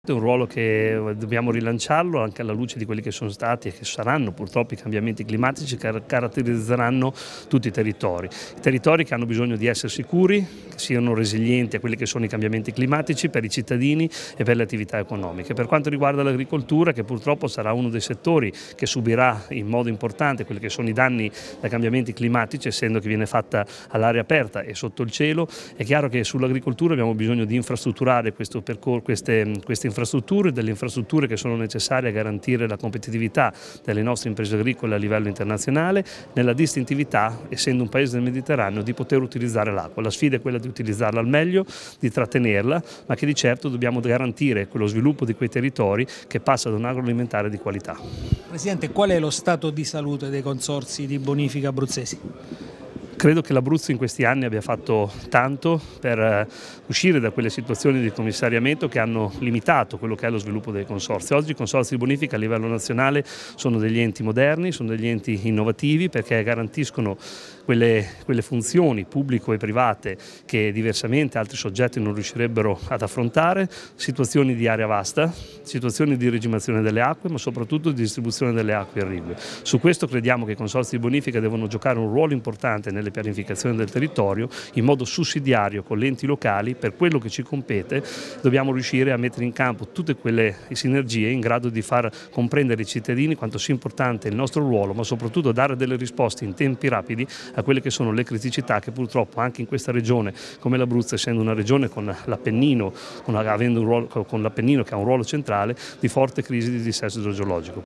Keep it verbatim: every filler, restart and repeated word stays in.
È un ruolo che dobbiamo rilanciarlo anche alla luce di quelli che sono stati e che saranno purtroppo i cambiamenti climatici che caratterizzeranno tutti i territori. I territori che hanno bisogno di essere sicuri, che siano resilienti a quelli che sono i cambiamenti climatici per i cittadini e per le attività economiche. Per quanto riguarda l'agricoltura, che purtroppo sarà uno dei settori che subirà in modo importante quelli che sono i danni dai cambiamenti climatici, essendo che viene fatta all'aria aperta e sotto il cielo, è chiaro che sull'agricoltura abbiamo bisogno di infrastrutturare questo percorso, queste, queste infrastrutture, delle infrastrutture che sono necessarie a garantire la competitività delle nostre imprese agricole a livello internazionale, nella distintività, essendo un paese del Mediterraneo, di poter utilizzare l'acqua. La sfida è quella di utilizzarla al meglio, di trattenerla, ma che di certo dobbiamo garantire quello sviluppo di quei territori che passa da un agroalimentare di qualità. Presidente, qual è lo stato di salute dei consorzi di bonifica abruzzesi? Credo che l'Abruzzo in questi anni abbia fatto tanto per uscire da quelle situazioni di commissariamento che hanno limitato quello che è lo sviluppo dei consorzi. Oggi i consorzi di bonifica a livello nazionale sono degli enti moderni, sono degli enti innovativi perché garantiscono quelle, quelle funzioni pubblico e private che diversamente altri soggetti non riuscirebbero ad affrontare, situazioni di area vasta, situazioni di regimazione delle acque, ma soprattutto di distribuzione delle acque irrigue. Su questo crediamo che i consorzi di bonifica devono giocare un ruolo importante nelle pianificazioni del territorio in modo sussidiario con gli enti locali. Per quello che ci compete dobbiamo riuscire a mettere in campo tutte quelle sinergie in grado di far comprendere ai cittadini quanto sia importante il nostro ruolo, ma soprattutto dare delle risposte in tempi rapidi a quelle che sono le criticità che purtroppo anche in questa regione come l'Abruzzo, essendo una regione con l'Appennino, con, avendo un ruolo, con l'Appennino che ha un ruolo centrale, di forte crisi di dissesto idrogeologico.